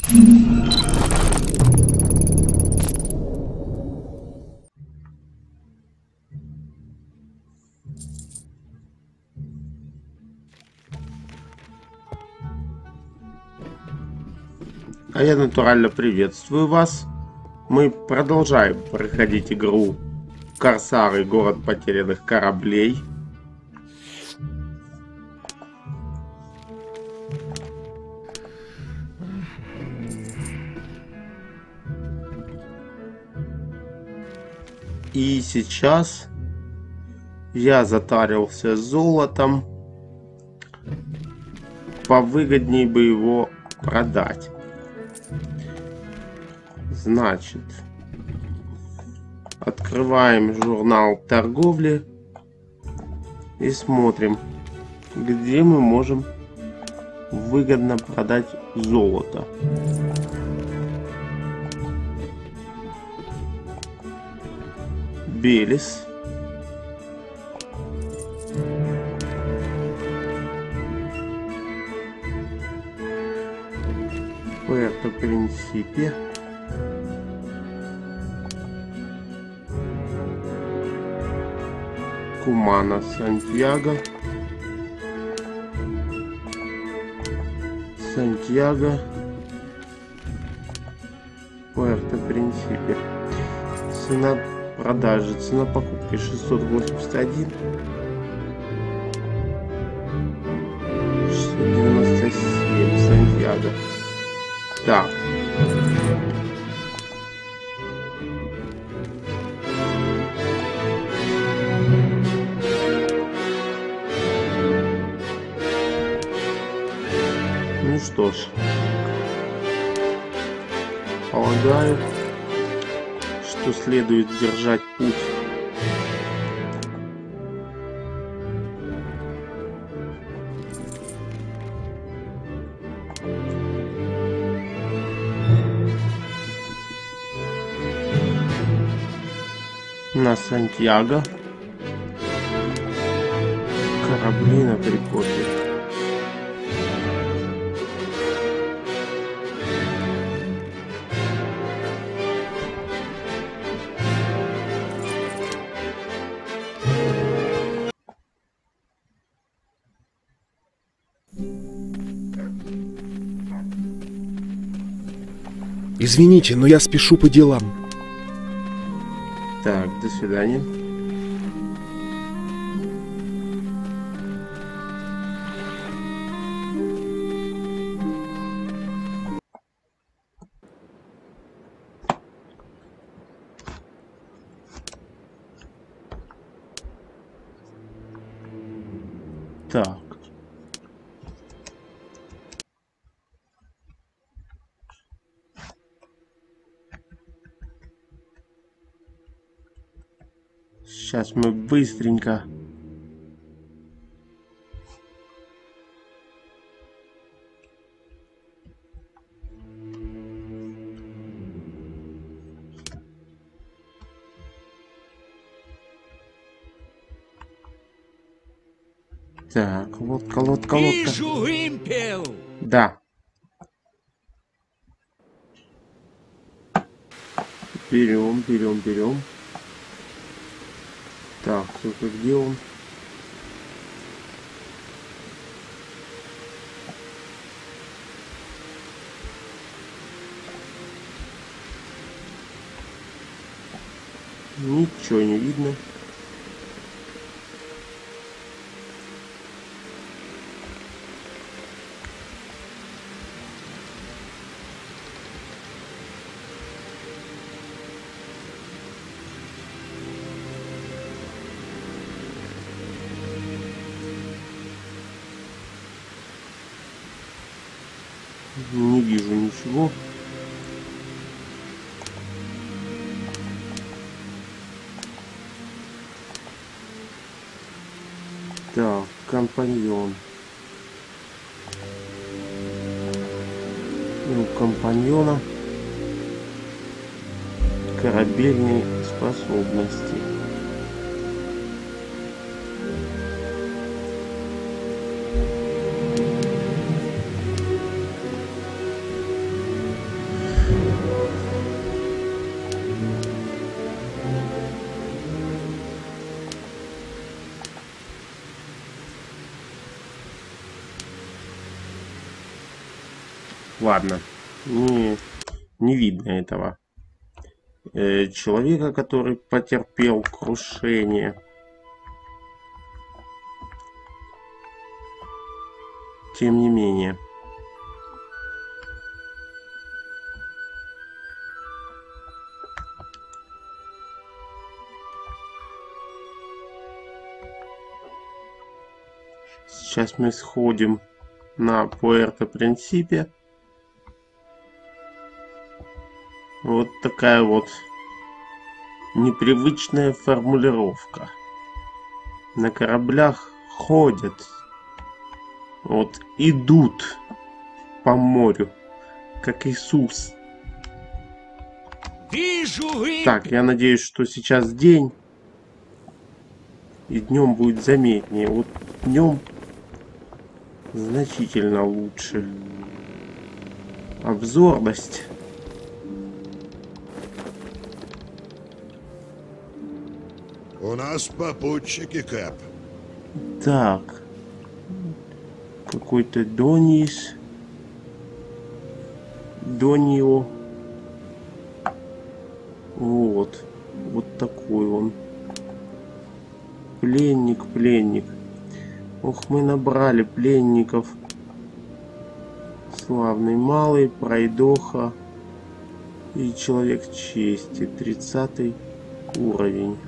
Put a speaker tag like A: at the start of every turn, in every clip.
A: А я натурально приветствую вас. Мы продолжаем проходить игру Корсары. Город потерянных кораблей. И сейчас я затарился золотом. Повыгоднее бы его продать. Значит, открываем журнал торговли и смотрим, где мы можем выгодно продать золото. Белис. Пуэрто-Принсипе. Кумана, Сантьяго. Сантьяго. Пуэрто-Принсипе. Цена продажи, цена покупки 681. 697. Сантьяго. Так. Ну что ж, полагаю, что следует держать путь. На Сантьяго. Корабли на прикопе.
B: Извините, но я спешу по делам.
A: Так, до свидания. Так. Сейчас мы быстренько так, лодка.
C: Вижу вымпел!
A: Да. Берем. Так, только где он? Ничего не видно. Не вижу ничего. Так, компаньон. У компаньона корабельные способности. Ладно, не видно этого человека, который потерпел крушение. Тем не менее. Сейчас мы сходим на Пуэрто-Принсипе. Вот такая вот непривычная формулировка. На кораблях ходят, вот идут по морю, как Иисус.
C: Вижу вымпел.
A: Так, я надеюсь, что сейчас день, и днем будет заметнее. Вот днем значительно лучше. Обзорность.
D: У нас попутчики, Кэп.
A: Так. Какой-то Донио. Вот. Вот такой он. Пленник. Ох, мы набрали пленников. Славный малый, пройдоха и человек чести. 30 уровень.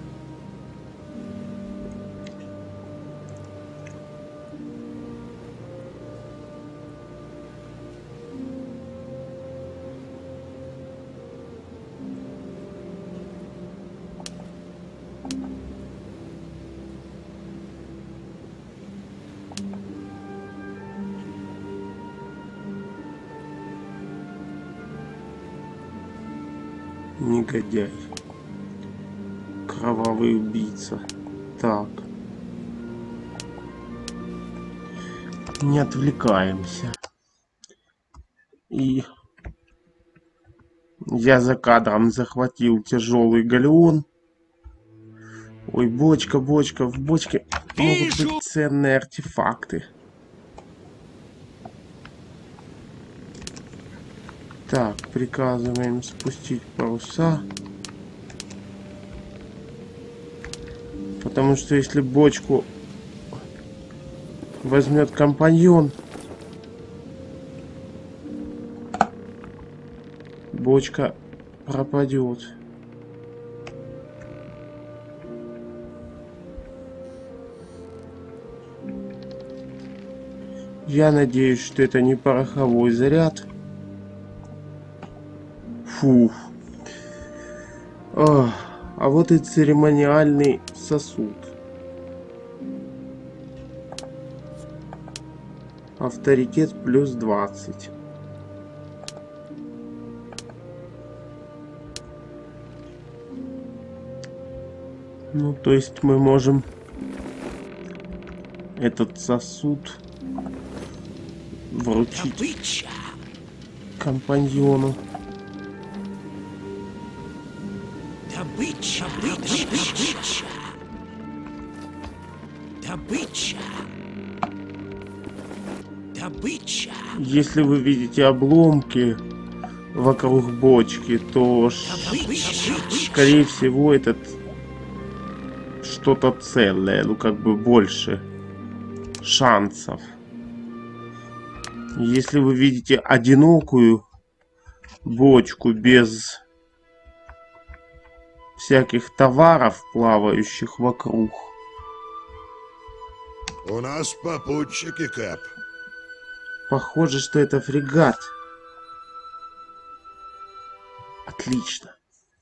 A: Негодяй. Кровавый убийца. Так. Не отвлекаемся. И я за кадром захватил тяжелый галеон. Ой, бочка. В бочке могут быть ценные артефакты. Так, приказываем спустить паруса. Потому что если бочку возьмет компаньон, бочка пропадет. Я надеюсь, что это не пороховой заряд. Фух. А вот и церемониальный сосуд. Авторитет плюс 20. Ну, то есть мы можем этот сосуд вручить компаньону. Если вы видите обломки вокруг бочки, то скорее всего этот что-то целое, ну как бы больше шансов. Если вы видите одинокую бочку без всяких товаров, плавающих вокруг.
D: У нас попутчики, Кэп.
A: Похоже, что это фрегат. Отлично.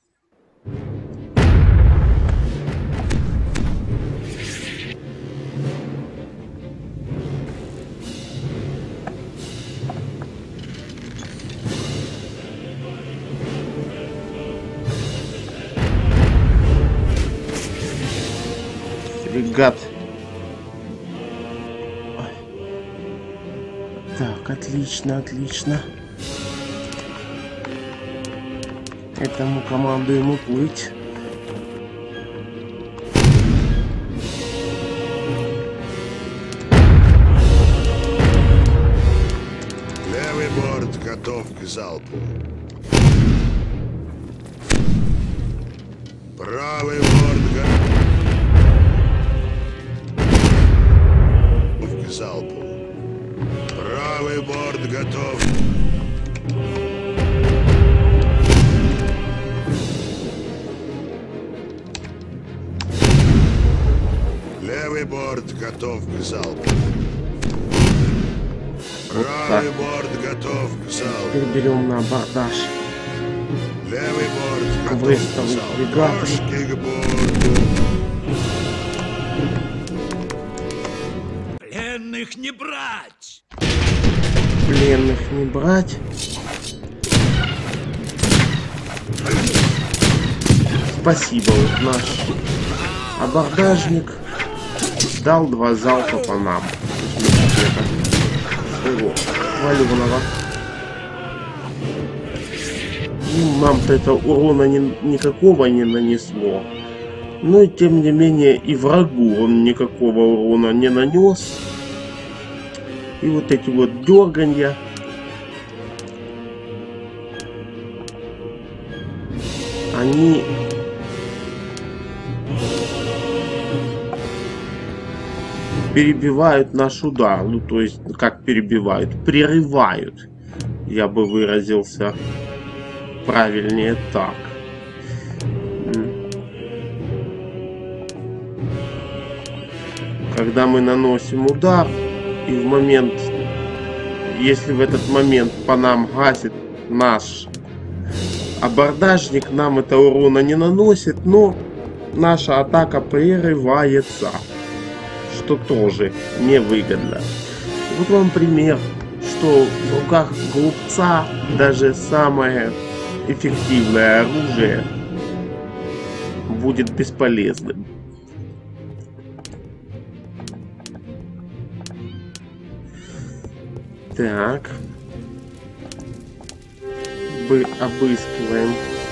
A: Фрегат. Так, отлично. Этому командуем уплыть.
D: Левый Левый борт готов к залпу. Правый борт готов к залпу. Правый борт готов. Левый борт готов к залпу. Правый борт готов к залпу.
A: Теперь берем на абордаж.
D: Левый борт готов к
A: Выставить
D: залпу.
A: фрегаты.
D: Ножки к борту.
C: Пленных не брать!
A: Пленных не брать. Спасибо, вот наш абордажник дал 2 залпа по нам. Ого, валеного. Ну, нам-то это урона никакого не нанесло. Но тем не менее и врагу он никакого урона не нанес. И вот эти вот дерганья. Они перебивают наш удар. Ну, то есть, как перебивают? Прерывают. Я бы выразился правильнее так. Когда мы наносим удар, и в момент, если в этот момент по нам гасит наш абордажник, нам это урона не наносит, но наша атака прерывается, что тоже невыгодно. Вот вам пример, что в руках глупца даже самое эффективное оружие будет бесполезным. Так. Обыскиваем.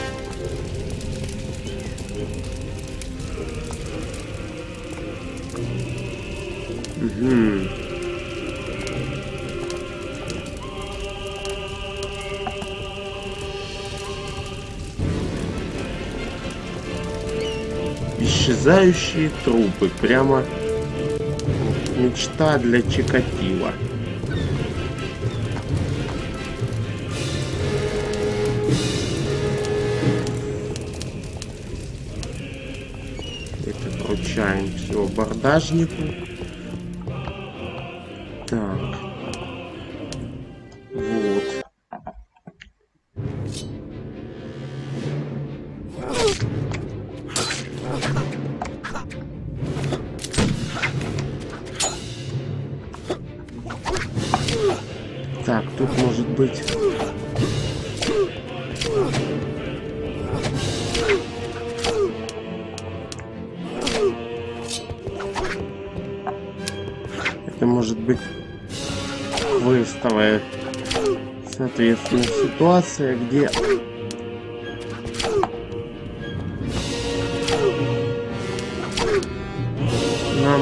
A: Угу. Исчезающие трупы. Прямо мечта для Чикатило. Вручаем все абордажнику. Так. Вот. Так, тут может быть... Это может быть квестовая, соответственно, ситуация, где нам...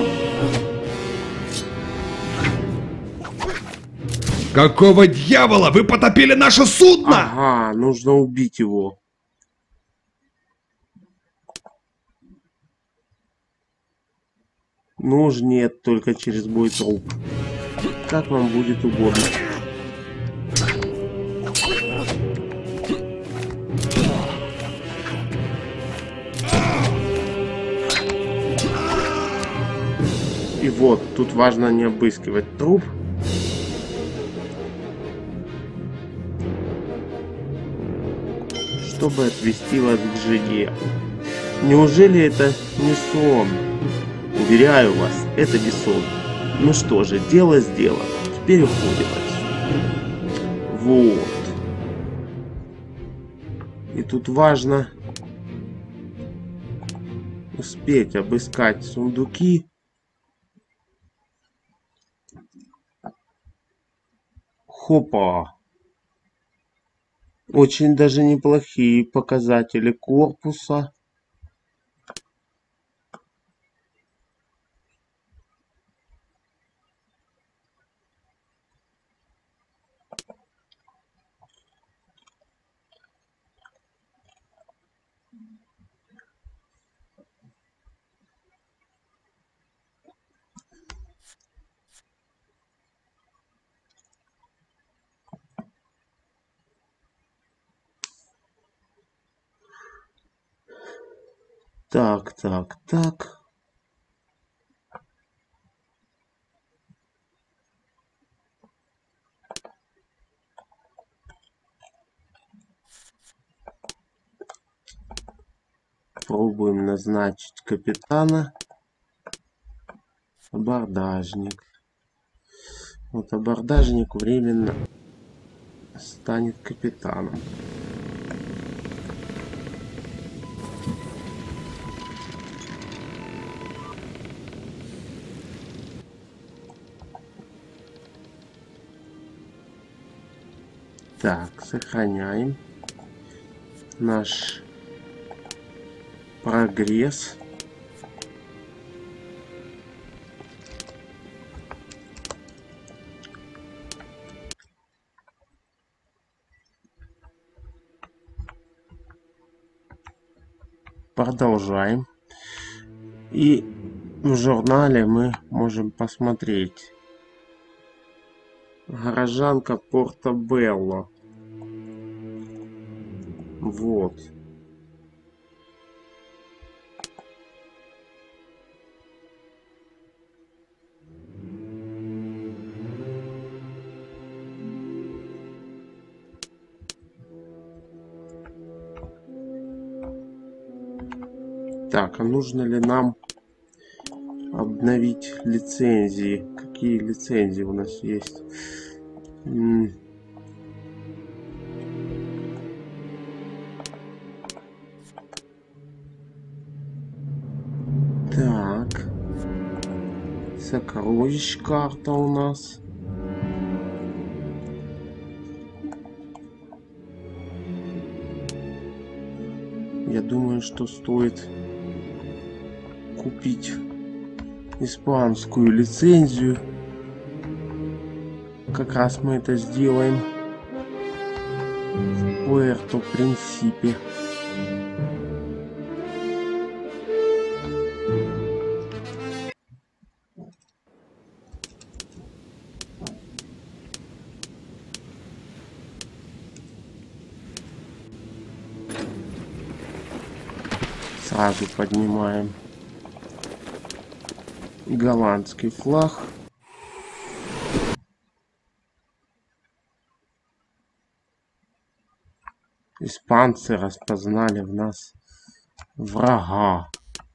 B: Какого дьявола? Вы потопили наше судно!
A: Ага, нужно убить его. Ну уж нет, только через бой труп. Как вам будет угодно. И вот, тут важно не обыскивать труп. Чтобы отвести вас к жене. Неужели это не сон? Уверяю вас, это не сон. Ну что же, дело сделано. Теперь уходим отсюда. Вот. И тут важно успеть обыскать сундуки. Хопа. Очень даже неплохие показатели корпуса. Так, так, так. Пробуем назначить капитана. Абордажник. Вот абордажник временно станет капитаном. Так, сохраняем наш прогресс. Продолжаем. И в журнале мы можем посмотреть. Горожанка Портобелло. Вот. Так, а нужно ли нам обновить лицензии? Какие лицензии у нас есть? Так. Сокровищ карта у нас. Я думаю, что стоит купить испанскую лицензию. Как раз мы это сделаем в Пуэрто-Принсипе. Сразу поднимаем голландский флаг. Испанцы распознали в нас врага.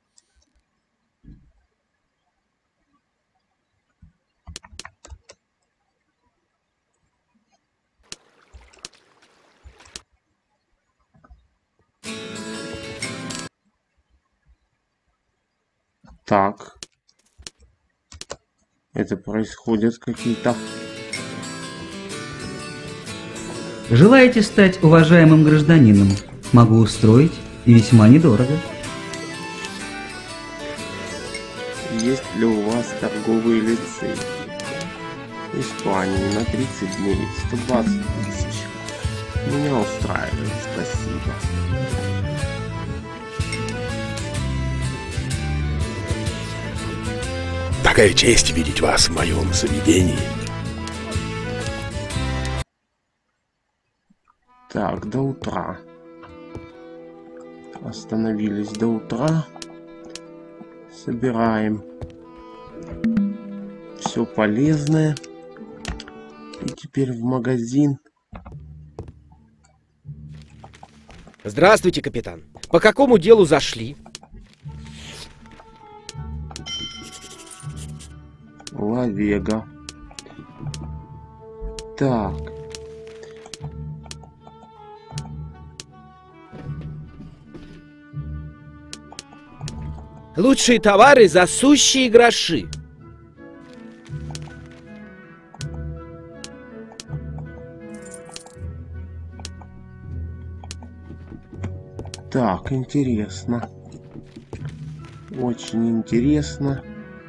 A: Так. Это происходят какие-то...
E: Желаете стать уважаемым гражданином? Могу устроить и весьма недорого.
A: Есть ли у вас торговые лицензии? Испании на 30 дней 120 тысяч. Меня устраивает, спасибо.
D: Такая честь видеть вас в моем заведении.
A: Так, до утра. Остановились до утра. Собираем все полезное. И теперь в магазин.
F: Здравствуйте, капитан. По какому делу зашли?
A: Ла Вега. Так.
F: Лучшие товары за сущие гроши.
A: Так, интересно. Очень интересно.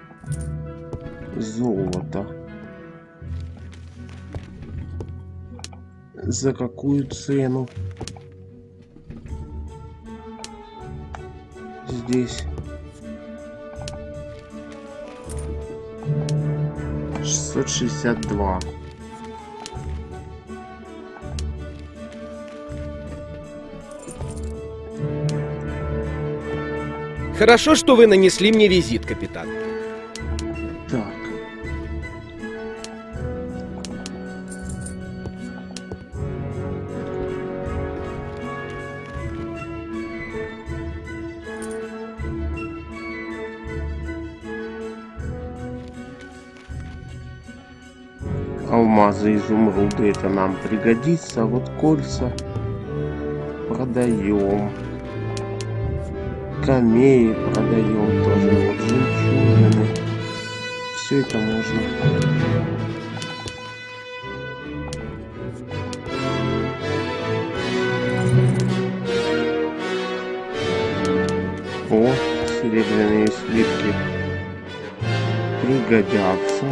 A: Золото. За какую цену? Здесь 662.
F: Хорошо, что вы нанесли мне визит, капитан.
A: Так. Алмазы, изумруды, это нам пригодится. Вот кольца продаем. Камеи продаем тоже. Вот жемчужины. Все это можно. О, серебряные слитки пригодятся.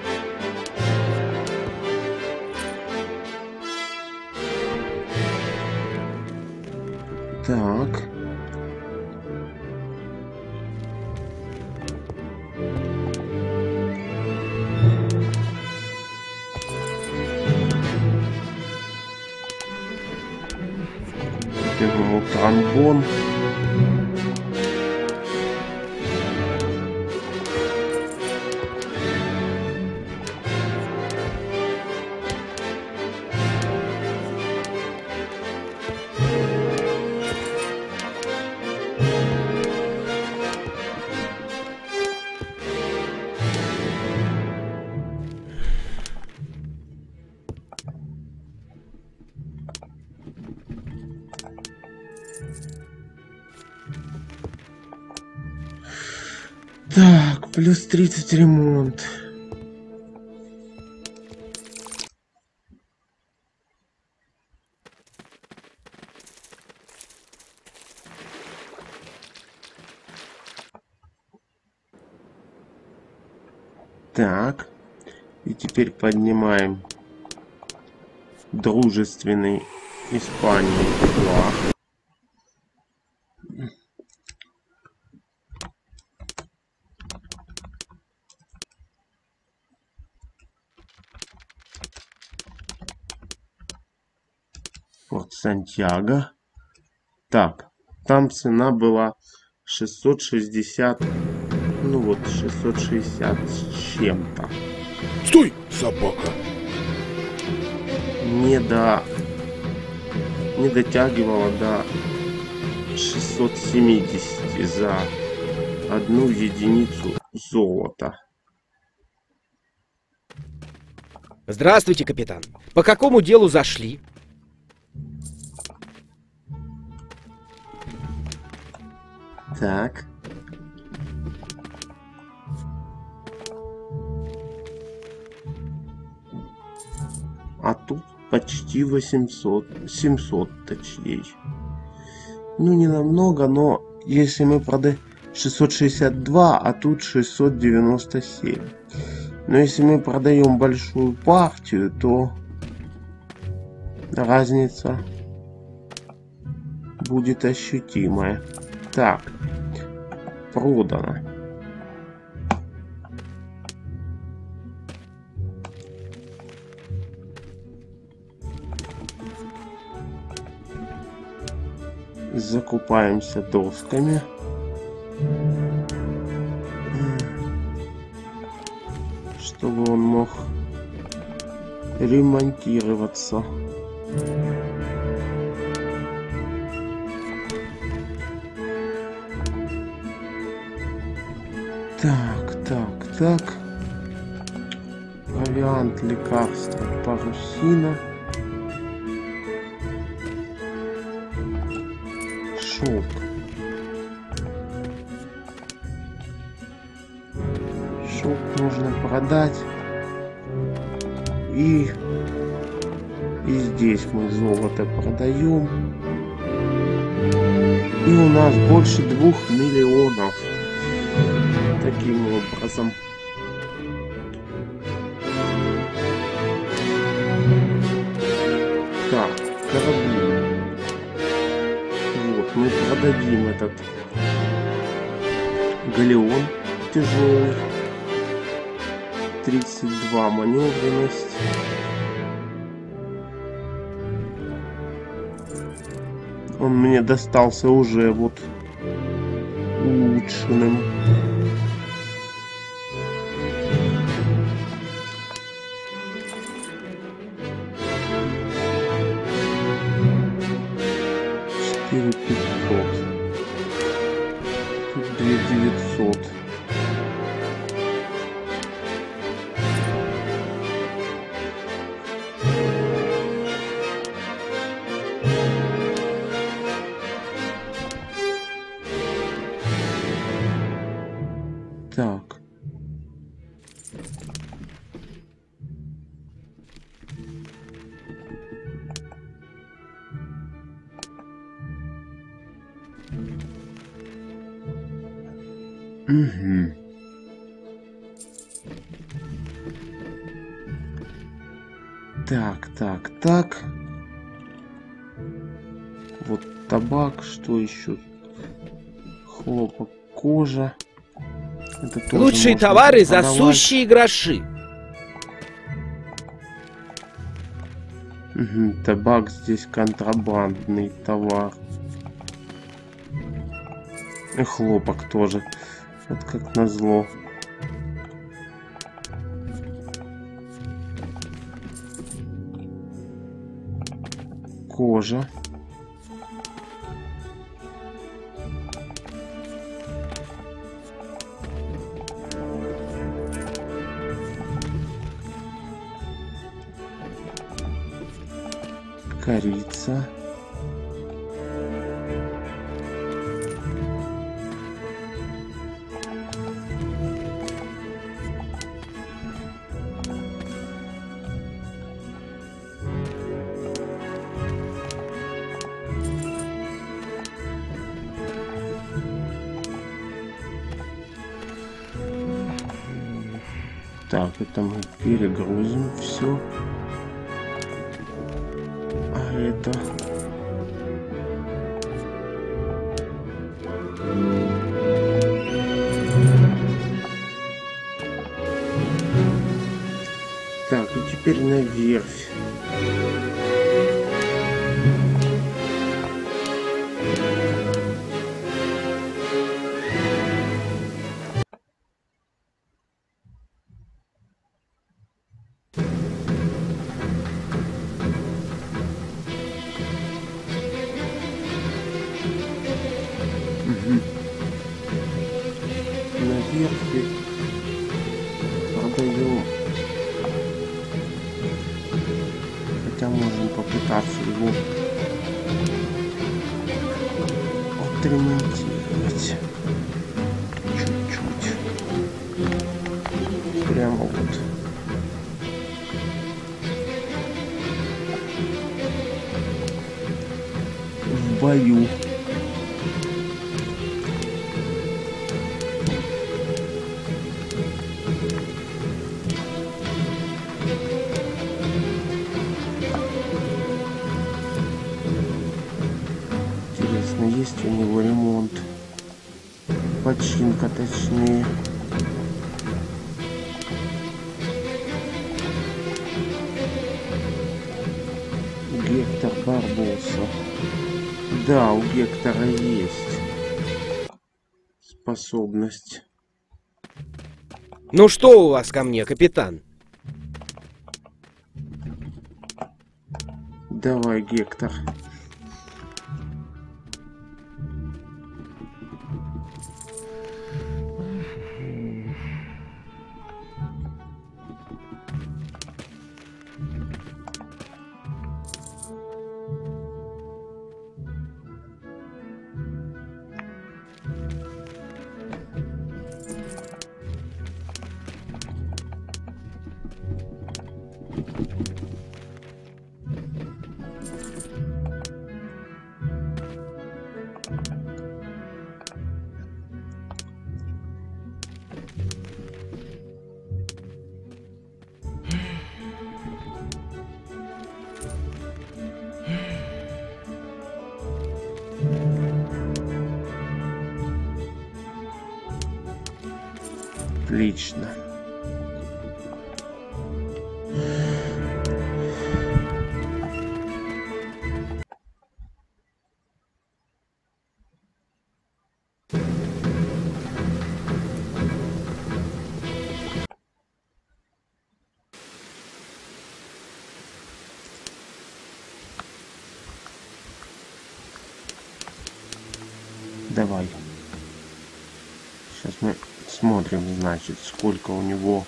A: Так. Беру тромбон. Так, плюс 30 ремонт. Так, и теперь поднимаем дружественный Испании флаг. Порт Сантьяго. Так, там цена была 660. Ну вот, 660 с чем-то.
D: Стой, собака!
A: Не дотягивала до 670 за одну единицу золота.
F: Здравствуйте, капитан. По какому делу зашли?
A: Так. А тут почти 800, 700 точнее. Ну, не намного, но если мы продаем 662, а тут 697. Но если мы продаем большую партию, то разница будет ощутимая. Так, продано. Закупаемся досками. Чтобы он мог ремонтироваться. Так. Провиант, лекарства, парусина. Шелк. Шелк можно продать. И здесь мы золото продаем. И у нас больше 2 миллионов. Таким образом. Так, корабли. Вот, мы продадим этот галеон тяжелый. 32 маневренность. Он мне достался уже вот улучшенным. Тут 2900. Так. Угу. Так. Вот табак, что еще? Хлопок, кожа. Это тоже
F: Лучшие
A: можно
F: товары за
A: продавать.
F: сущие гроши.
A: Угу, табак здесь контрабандный товар. И хлопок тоже. Вот как назло. Кожа. Корица. Так, это мы перегрузим все. А это... Так, и теперь на верфь. На верфи продаем. Хотя можем попытаться его отремонтировать чуть-чуть. Прямо вот. В бою. Есть у него ремонт, починка точнее. Гектор Барбоса. Да, у Гектора есть способность.
F: Ну что у вас ко мне, капитан?
A: Давай, Гектор. Отлично. Давай. Сейчас мы смотрим, значит, сколько у него.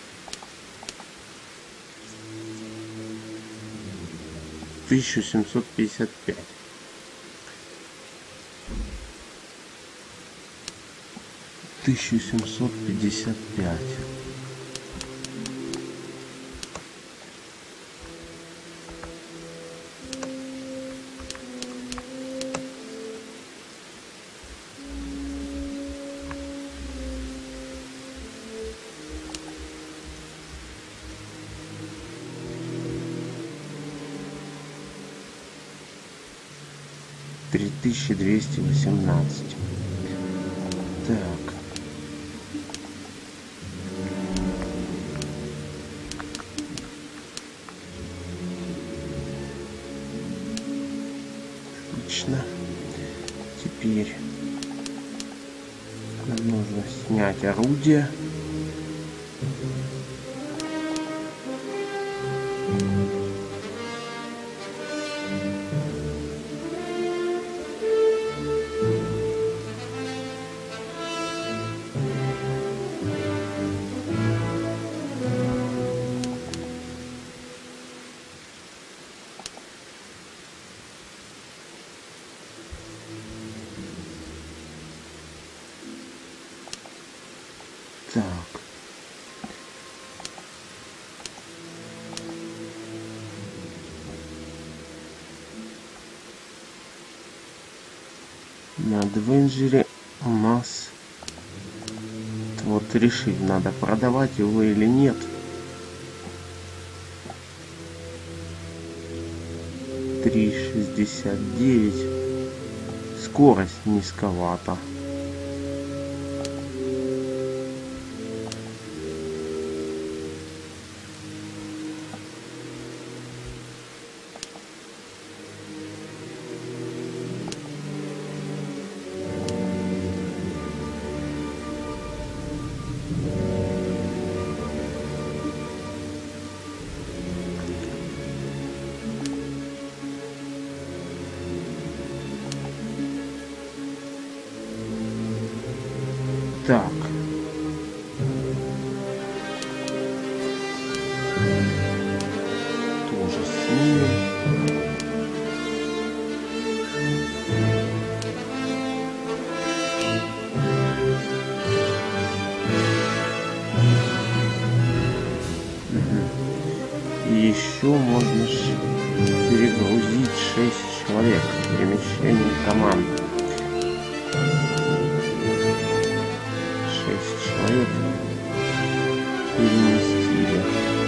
A: $1755. $1755. $3218. Так. Отлично. Теперь нам нужно снять орудие. Так. На Двенджере у нас вот решить, надо продавать его или нет. 3,69. Скорость низковата. Так. Тоже снимем. И еще можно перегрузить 6 человек. Перемещение команды. 6 человек переместили.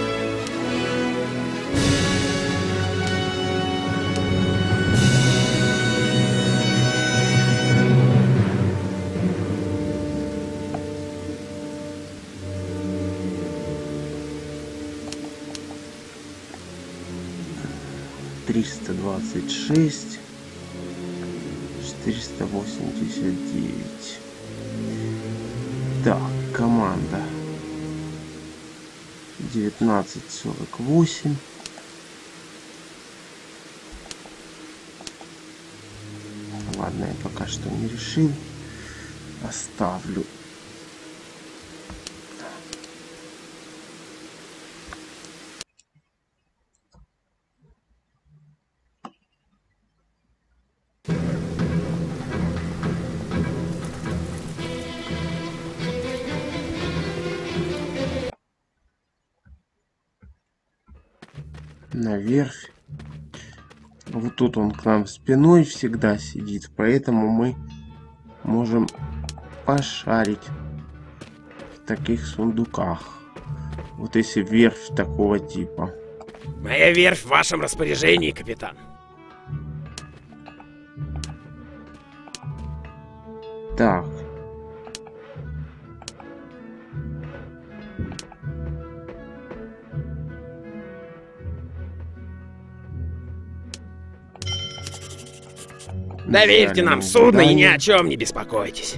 A: $326, 489. Так, команда 1948. Ладно, я пока что не решил. Оставлю. На верфь. Вот тут он к нам спиной всегда сидит, поэтому мы можем пошарить в таких сундуках. Вот если верфь такого типа.
F: Моя верфь в вашем распоряжении, капитан.
A: Так.
F: Доверьте нам судно и ни о чем не беспокойтесь.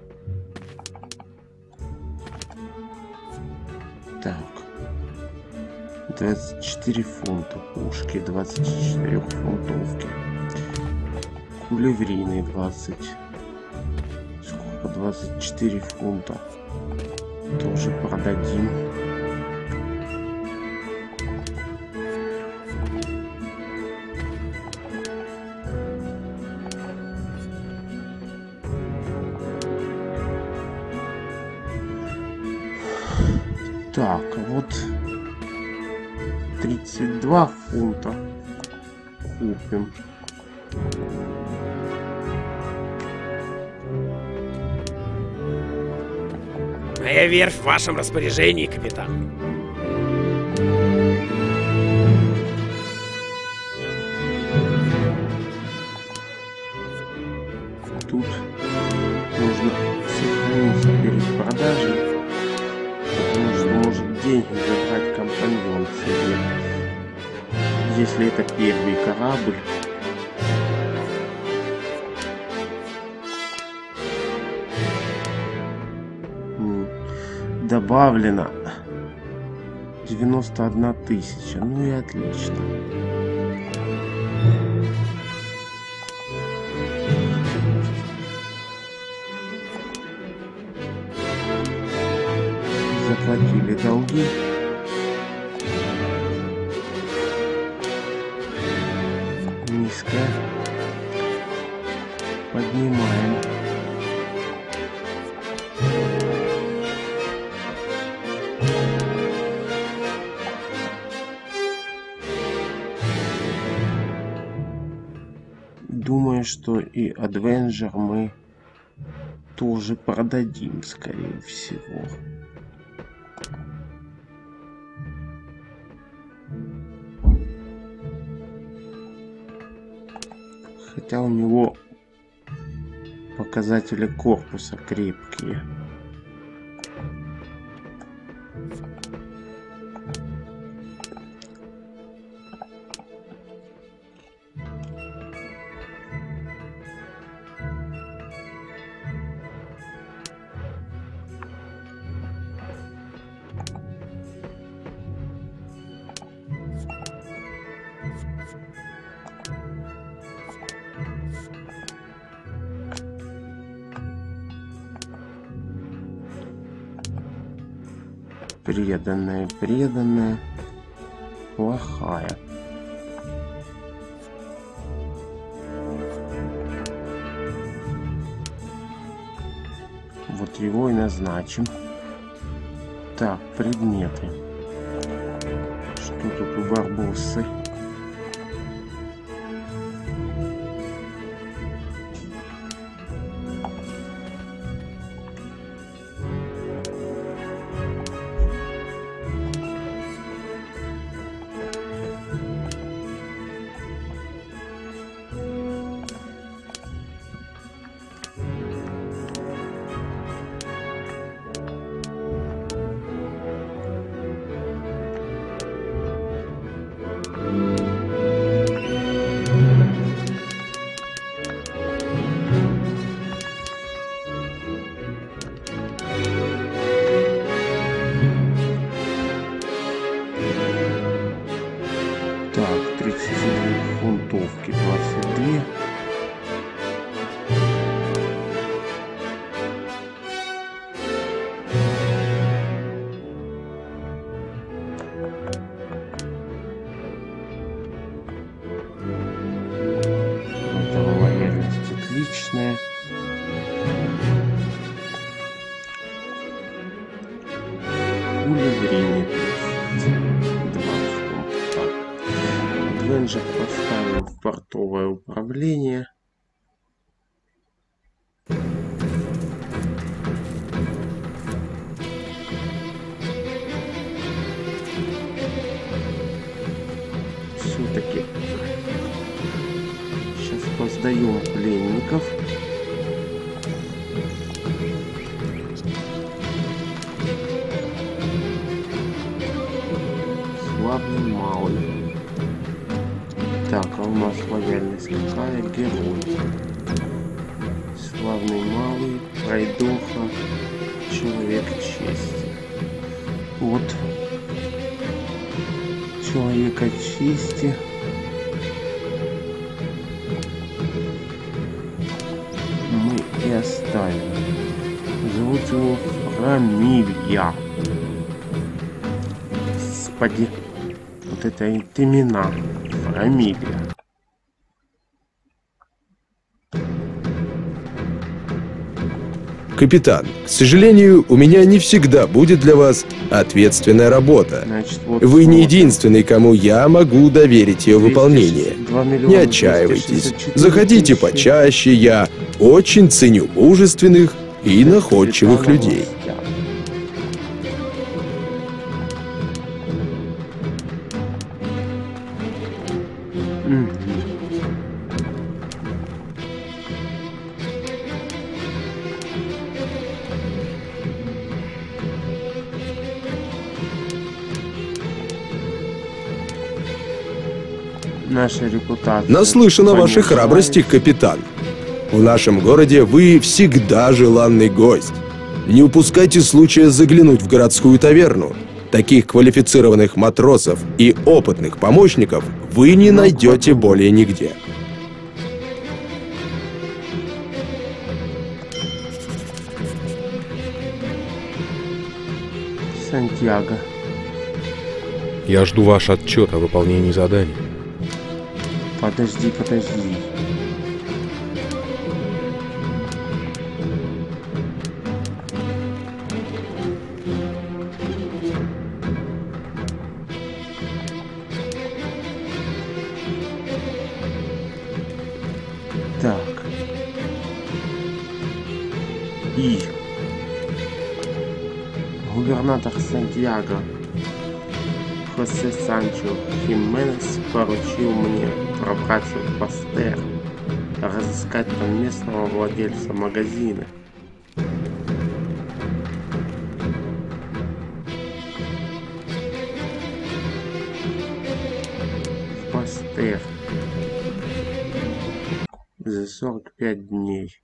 A: Так. 24 фунта пушки, 24 фунтовки. Кулеврины 20. Сколько? 24 фунта. Тоже продадим. Так, вот 32 фунта купим.
F: Моя верфь в вашем распоряжении, капитан.
A: Тут нужно сохранить перед продажей, потому что может деньги забрать компаньон себе. Если это первый корабль. Добавлено 91 тысяча. Ну и отлично. Заплатили долги. Низко. Поднимаем. Думаю, что и Adventure мы тоже продадим, скорее всего. Хотя у него показатели корпуса крепкие. Преданная, плохая. Вот его и назначим. Так, предметы. Что тут у Барбоссы? Так, 37 фунтовки, 22. Это лояльность отличная. Кулеврины 2 фунта. Adventure поставим в портовое управление. Все-таки сейчас поздаем пленников. Славный малый. Так, а у нас лояльность какая? Герой. Славный малый, пройдоха, человек чести. Вот. человека чести. Мы и оставим. Зовут его Фрамилья. Господи, вот это имена. Фрамилья.
G: Капитан, к сожалению, у меня не всегда будет для вас ответственная работа.
A: Значит, вот
G: Вы не
A: вот.
G: единственный, кому я могу доверить ее выполнение. Не отчаивайтесь. Заходите почаще, я очень ценю мужественных и находчивых людей.
A: Наша репутация.
G: Наслышан о вашей
A: понижается.
G: храбрости, капитан. В нашем городе вы всегда желанный гость. Не упускайте случая заглянуть в городскую таверну. Таких квалифицированных матросов и опытных помощников вы не найдете более нигде.
A: Сантьяго.
H: Я жду ваш отчет о выполнении задания.
A: Подожди, подожди. Так. И губернатор Сантьяго Хосе Санчо Хименес поручил мне пробраться в Пастер, разыскать там местного владельца магазина. В Пастер. За 45 дней.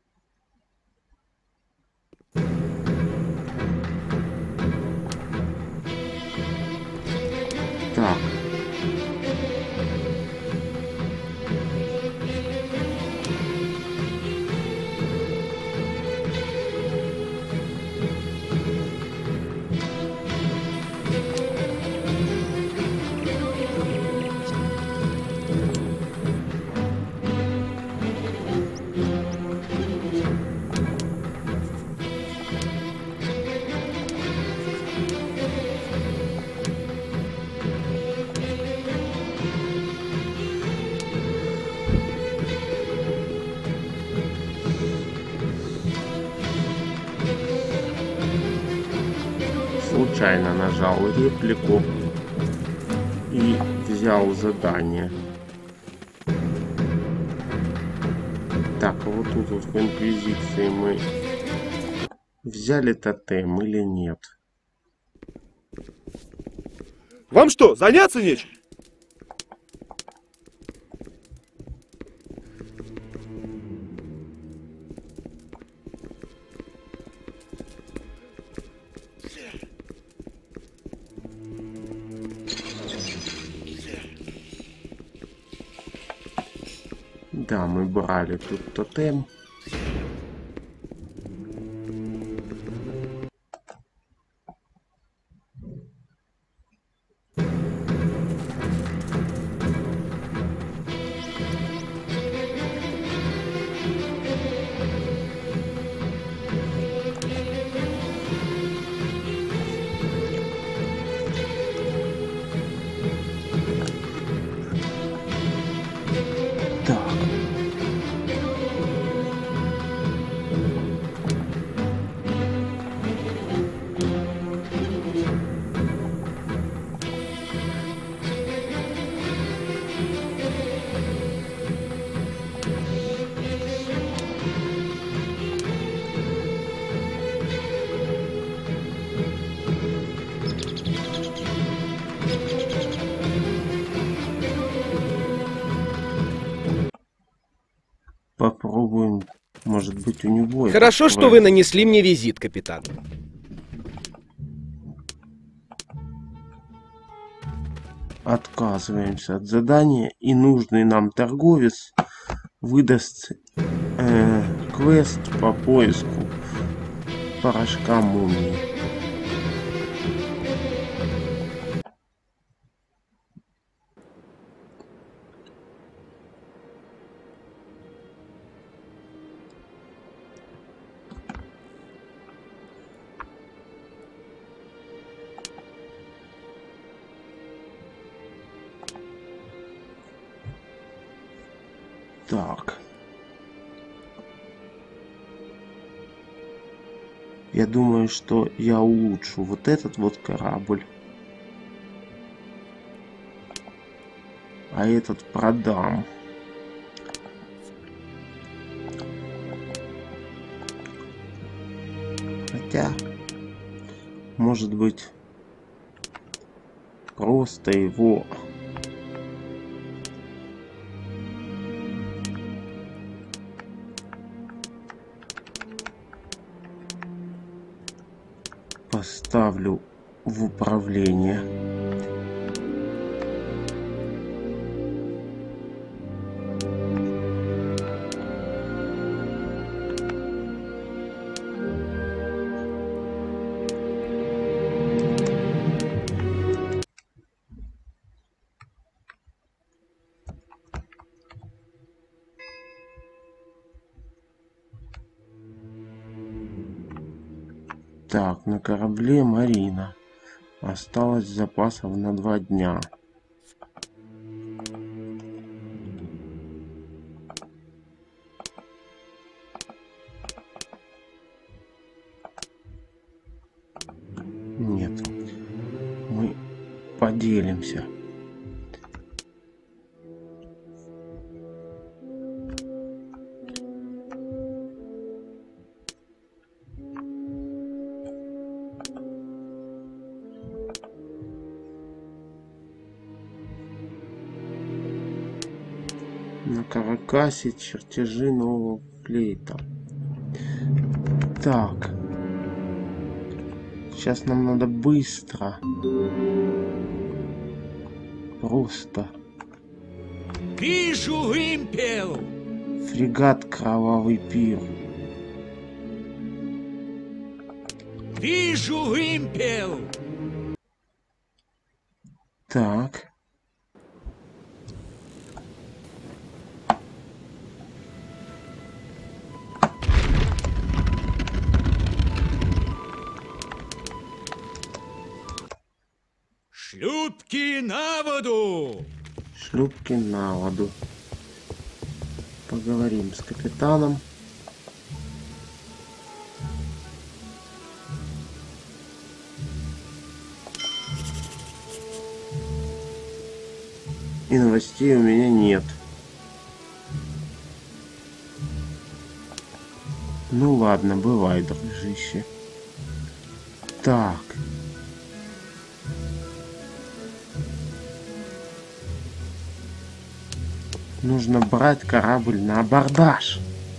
A: Так. Случайно нажал реплику и взял задание. Так, а вот тут вот в Инквизиции мы взяли тотем или нет?
I: Вам что, заняться нечем?
A: Да, мы брали тут тотем. Попробуем, может быть, у него...
F: Хорошо, что вы нанесли мне визит, капитан.
A: отказываемся от задания, и нужный нам торговец выдаст квест по поиску порошка мумии. Так. Я думаю, что я улучшу вот этот вот корабль. А этот продам. Хотя, может быть, просто его... поставлю в управление. Так, на корабле Марина. Осталось запасов на 2 дня. Нет. Мы поделимся. На каракасе чертежи нового флейта. Так. Сейчас нам надо быстро. Просто.
C: Вижу вымпел!
A: Фрегат Кровавый пир.
C: Вижу вымпел!
A: Так.
C: Шлюпки на воду!
A: Шлюпки на воду. Поговорим с капитаном. И новостей у меня нет. Ну ладно, бывай, дружище. Так. Нужно брать корабль на абордаж.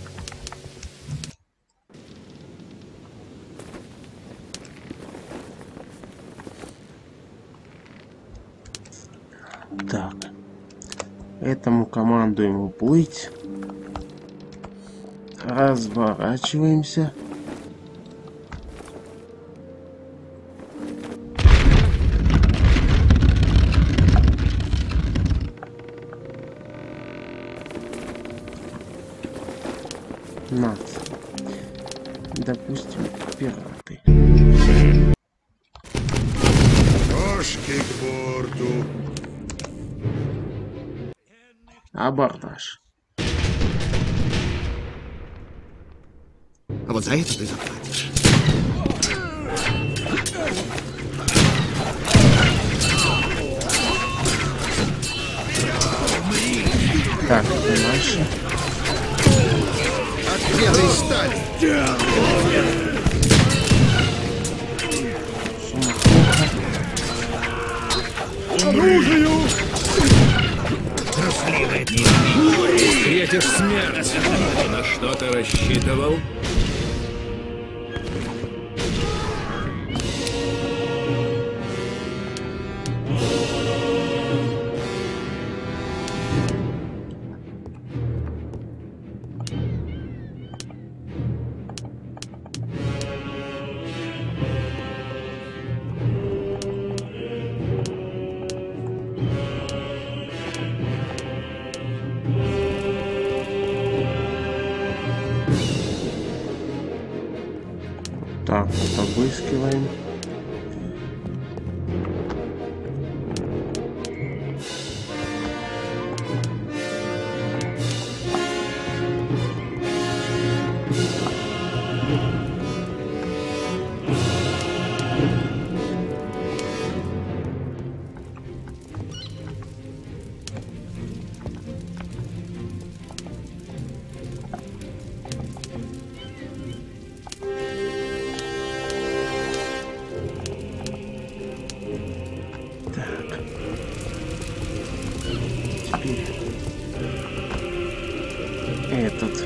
A: Так. Этому командуем уплыть. Разворачиваемся. Допустим, пираты.
D: Ножки к борту.
A: Абордаж.
J: А вот за это ты заплатишь.
A: Так, это наши.
J: От белой стали.
C: Оружию!
K: Встретишь смерть. На что ты рассчитывал?
A: Обыскиваем. Этот.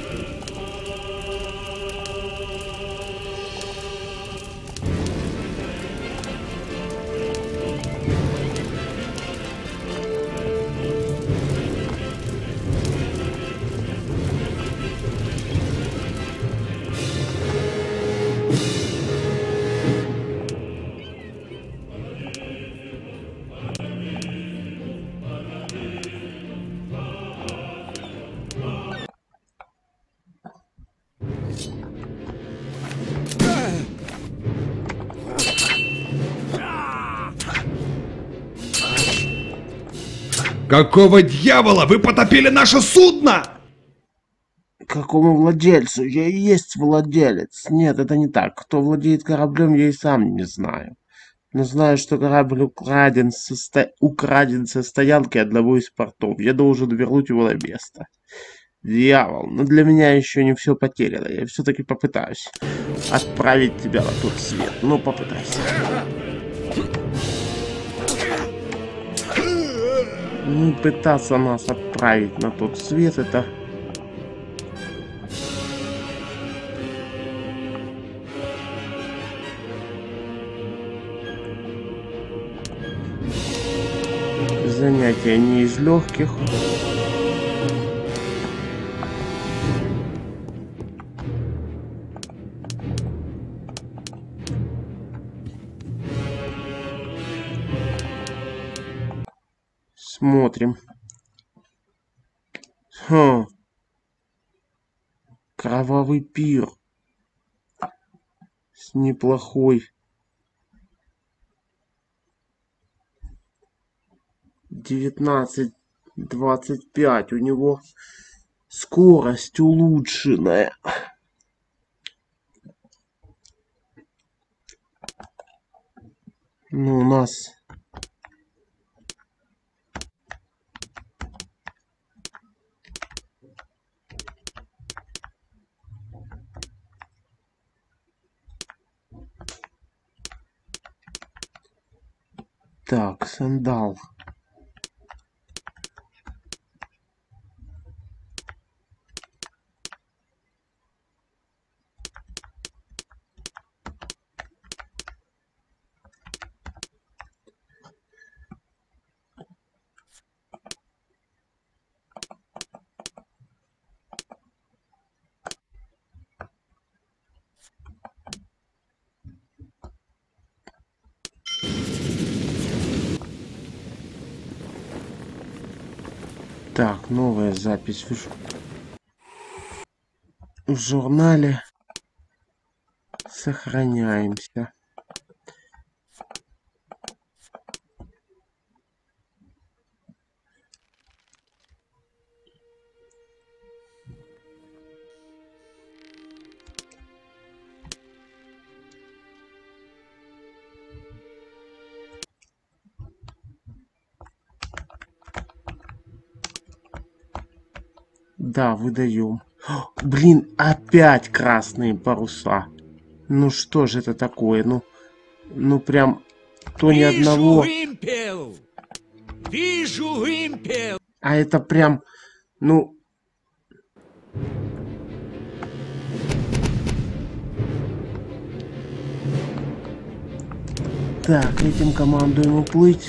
B: Какого дьявола? Вы потопили наше судно!
A: Какому владельцу? Я и есть владелец. Нет, это не так. Кто владеет кораблем, я и сам не знаю. Но знаю, что корабль украден со стоянки одного из портов. Я должен вернуть его на место. Дьявол, но для меня еще не все потеряно. Я все-таки попытаюсь отправить тебя на тот свет. Ну, попытайся. Ну, пытаться нас отправить на тот свет, это... занятие не из легких. Смотрим. Кровавый пир. Неплохой. 19-25. У него скорость улучшенная. Ну, у нас... Так, сандал. Так, новая запись в журнале. Сохраняемся. Да, выдаем. Блин, опять красные паруса. Ну что же это такое? Ну прям то ни одного.
C: Вимпел! Вижу вимпел!
A: А это прям, ну... Так, этим командуем уплыть.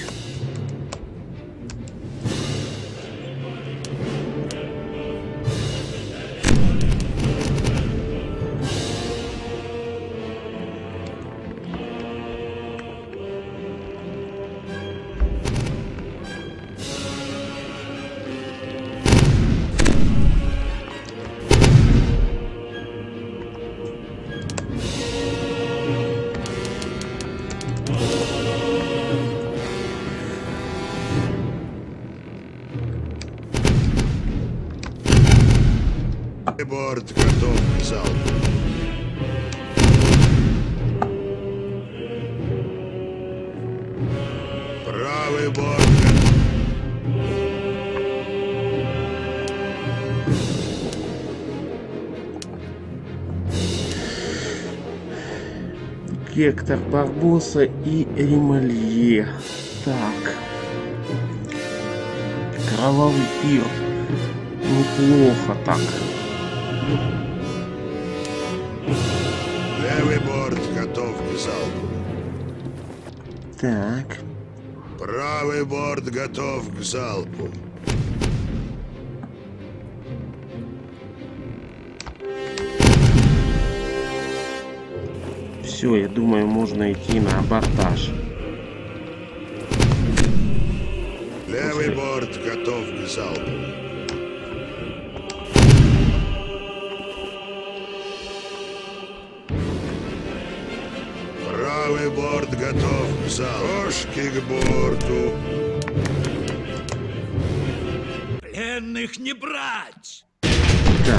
D: Правый борт готов.
A: Гектор Барбоса и Ремалье. Так. Кровавый пир. Неплохо так.
D: Левый борт готов к залпу.
A: Так.
D: Правый борт готов к залпу.
A: Все, я думаю, можно идти на абордаж.
D: Левый борт готов к залпу. Правый борт готов к залпу. Кошки к борту.
C: Пленных не брать!
A: Так.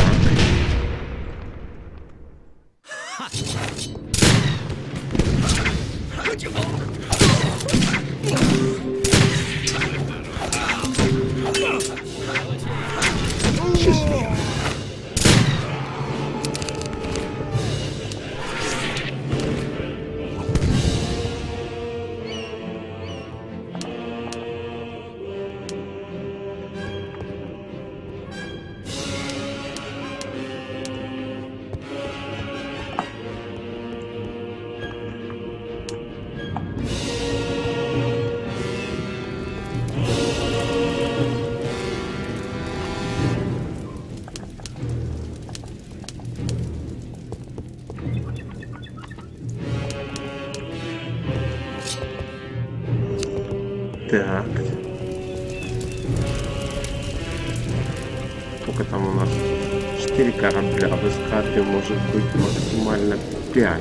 A: Так. Сколько там у нас? 4 корабля. В эскадре может быть максимально 5.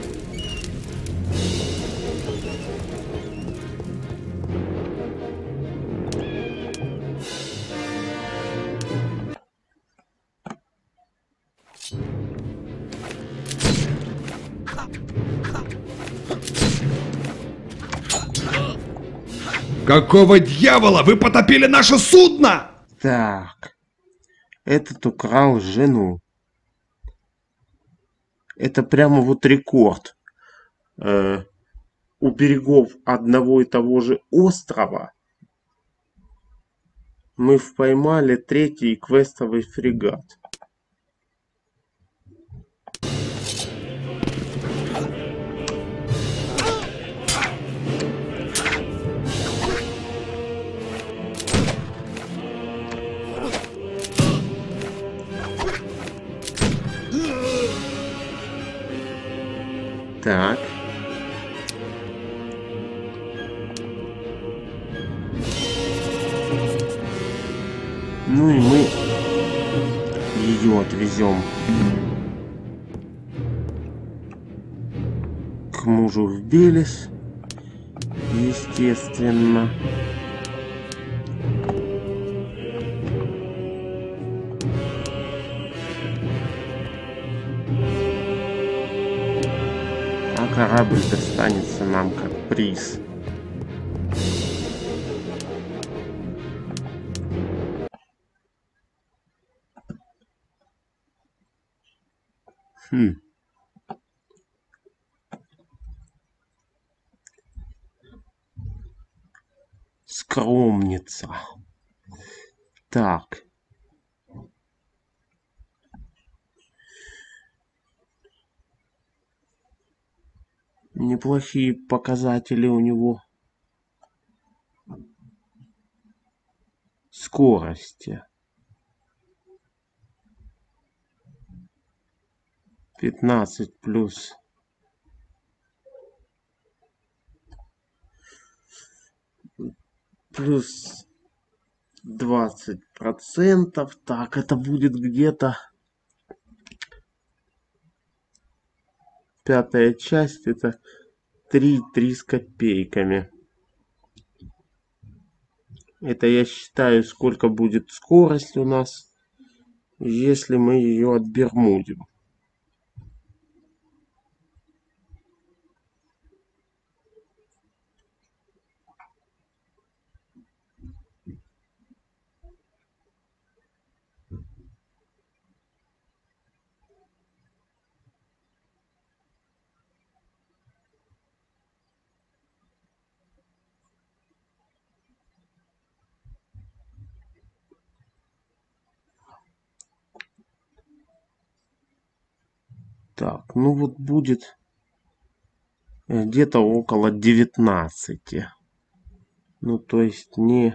B: Какого дьявола? Вы потопили наше судно!
A: Так. Этот украл жену. Это прямо вот рекорд. У берегов одного и того же острова мы поймали 3-й квестовый фрегат. Так. Ну и мы ее отвезем к мужу в Белес, естественно. А корабль достанется нам как приз. Скромница. Так. Неплохие показатели у него. Скорости. 15 плюс. Плюс 20%. Так, это будет где-то 5-я часть. Это 3 с копейками. Это я считаю, сколько будет скорость у нас, если мы ее отбермудим. Так, ну вот будет где-то около 19. Ну, то есть не...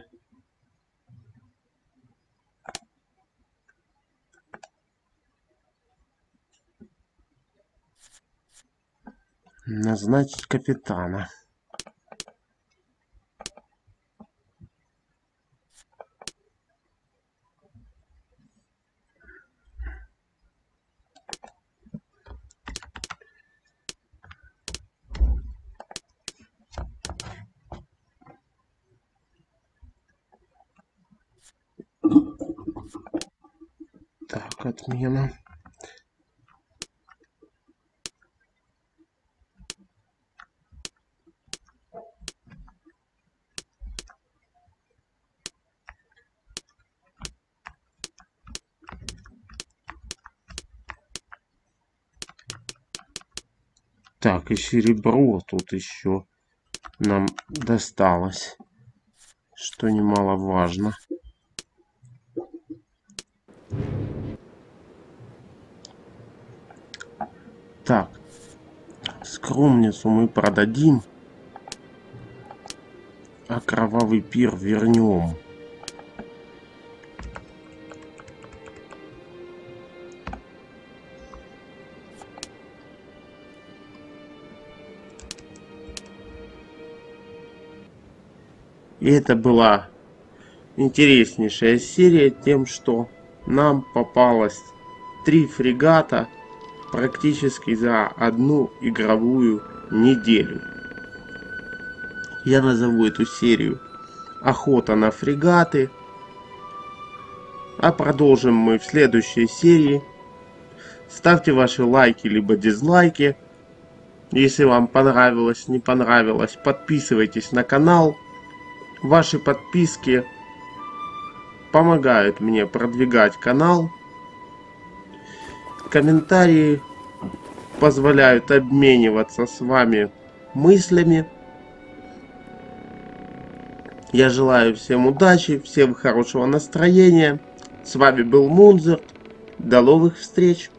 A: Назначить капитана. Так, отмена. Так, и серебро тут еще нам досталось, что немаловажно. Так, скромницу мы продадим, а кровавый пир вернем. И это была интереснейшая серия тем, что нам попалось 3 фрегата практически за одну игровую неделю. Я назову эту серию «Охота на фрегаты». А продолжим мы в следующей серии. Ставьте ваши лайки либо дизлайки. Если вам понравилось, не понравилось, подписывайтесь на канал. Ваши подписки помогают мне продвигать канал. Комментарии позволяют обмениваться с вами мыслями. Я желаю всем удачи, всем хорошего настроения. С вами был Мунзер. До новых встреч!